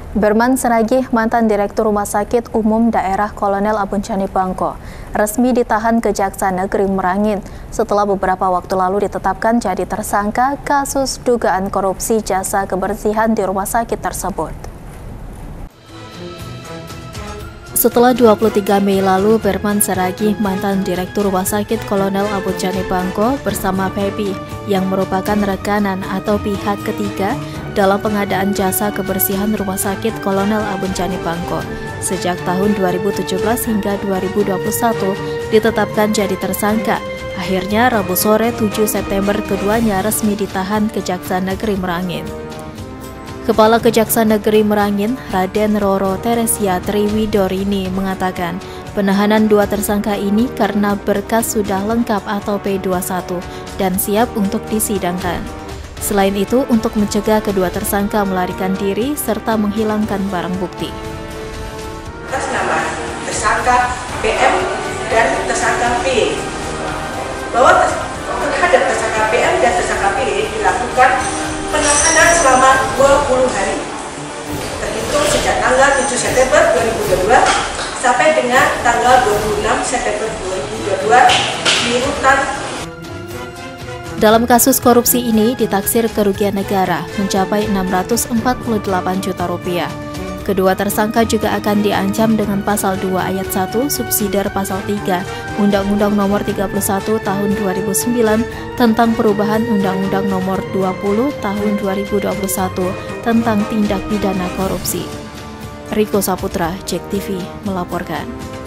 Berman Senagih, mantan Direktur Rumah Sakit Umum Daerah Kolonel Abuncani Bangko, resmi ditahan Kejaksaan Negeri Merangin setelah beberapa waktu lalu ditetapkan jadi tersangka kasus dugaan korupsi jasa kebersihan di rumah sakit tersebut. Setelah 23 Mei lalu, Berman Senagih, mantan Direktur Rumah Sakit Kolonel Abuncani Bangko bersama Pepi yang merupakan rekanan atau pihak ketiga dalam pengadaan jasa kebersihan Rumah Sakit Kolonel Abuncani Bangko sejak tahun 2017 hingga 2021 ditetapkan jadi tersangka. Akhirnya Rabu sore 7 September keduanya resmi ditahan Kejaksaan Negeri Merangin. Kepala Kejaksaan Negeri Merangin, Raden Roro Teresia Triwidorini mengatakan penahanan dua tersangka ini karena berkas sudah lengkap atau P21 dan siap untuk disidangkan. Selain itu, untuk mencegah kedua tersangka melarikan diri serta menghilangkan barang bukti. Atas nama tersangka PM dan tersangka P, bahwa terhadap tersangka PM dan tersangka P dilakukan penahanan selama 20 hari, terhitung sejak tanggal 7 September 2022 sampai dengan tanggal 26 September 2022 di rutan. Dalam kasus korupsi ini ditaksir kerugian negara mencapai 648 juta rupiah. Kedua tersangka juga akan diancam dengan pasal 2 ayat 1 subsidiar pasal 3 Undang-Undang Nomor 31 Tahun 2009 tentang perubahan Undang-Undang Nomor 20 Tahun 2021 tentang tindak pidana korupsi. Riko Saputra, JEK TV melaporkan.